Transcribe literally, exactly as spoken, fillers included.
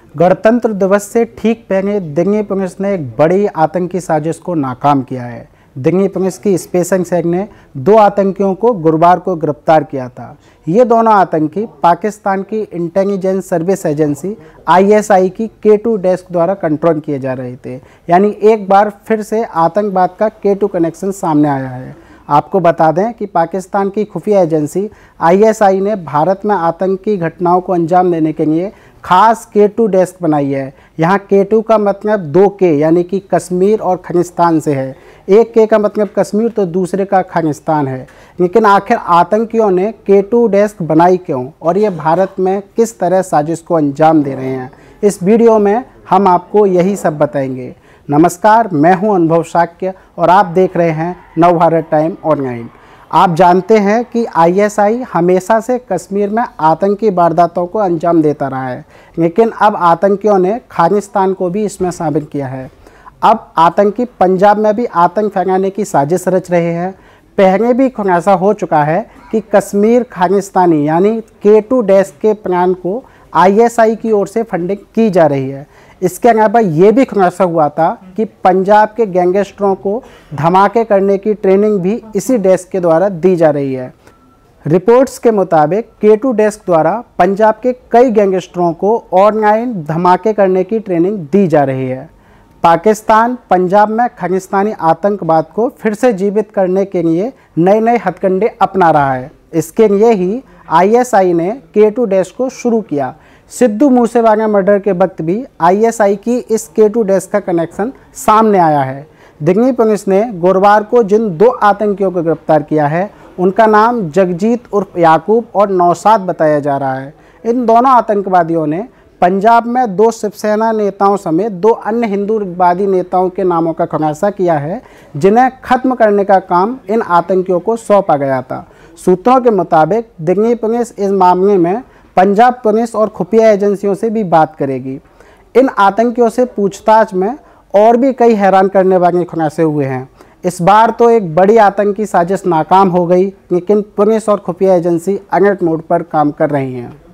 गणतंत्र दिवस से ठीक पहले दिल्ली पुलिस ने एक बड़ी आतंकी साजिश को नाकाम किया है। दिल्ली पुलिस की स्पेशल सेल ने दो आतंकियों को गुरुवार को गिरफ्तार किया था। ये दोनों आतंकी पाकिस्तान की intelligence service agency I S I की के टू डेस्क द्वारा कंट्रोल किए जा रहे थे। यानी एक बार फिर से आतंकवाद का के टू कनेक्शन सामने आया है। आपको बता दें कि पाकिस्तान की खुफिया एजेंसी आई एस आई ने भारत में आतंकी घटनाओं को अंजाम देने के लिए खास के टू डेस्क बनाई है। यहाँ के टू का मतलब दो के यानी कि कश्मीर और खालिस्तान से है। एक के का मतलब कश्मीर तो दूसरे का खालिस्तान है। लेकिन आखिर आतंकियों ने के टू डेस्क बनाई क्यों और ये भारत में किस तरह साजिश को अंजाम दे रहे हैं, इस वीडियो में हम आपको यही सब बताएंगे। नमस्कार, मैं हूं अनुभव शाक्य और आप देख रहे हैं नवभारत टाइम ऑनलाइन। आप जानते हैं कि आई एस आई हमेशा से कश्मीर में आतंकी वारदातों को अंजाम देता रहा है, लेकिन अब आतंकियों ने खालिस्तान को भी इसमें शामिल किया है। अब आतंकी पंजाब में भी आतंक फैलाने की साजिश रच रहे हैं। पहले भी खुलासा हो चुका है कि कश्मीर खालिस्तानी यानी के टू डेस्क के प्लान को आई एस आई की ओर से फंडिंग की जा रही है। इसके अलावा ये भी खुलासा हुआ था कि पंजाब के गैंगस्टरों को धमाके करने की ट्रेनिंग भी इसी डेस्क के द्वारा दी जा रही है। रिपोर्ट्स के मुताबिक के टू डेस्क द्वारा पंजाब के कई गैंगस्टरों को ऑनलाइन धमाके करने की ट्रेनिंग दी जा रही है। पाकिस्तान पंजाब में खालिस्तानी आतंकवाद को फिर से जीवित करने के लिए नए नए हथकंडे अपना रहा है। इसके लिए ही आई एस आई ने के टू डेस्क को शुरू किया। सिद्धू मूसेवाला मर्डर के वक्त भी आई एस आई की इस के टू डेस्क का कनेक्शन सामने आया है। दिल्ली पुलिस ने गुरुवार को जिन दो आतंकियों को गिरफ्तार किया है उनका नाम जगजीत उर्फ याकूब और नौशाद बताया जा रहा है। इन दोनों आतंकवादियों ने पंजाब में दो शिवसेना नेताओं समेत दो अन्य हिंदूवादी नेताओं के नामों का खुलासा किया है, जिन्हें खत्म करने का काम इन आतंकियों को सौंपा गया था। सूत्रों के मुताबिक दिल्ली पुलिस इस मामले में पंजाब पुलिस और खुफिया एजेंसियों से भी बात करेगी। इन आतंकियों से पूछताछ में और भी कई हैरान करने वाले खुलासे हुए हैं। इस बार तो एक बड़ी आतंकी साजिश नाकाम हो गई, लेकिन पुलिस और खुफिया एजेंसी अलर्ट मोड पर काम कर रही हैं।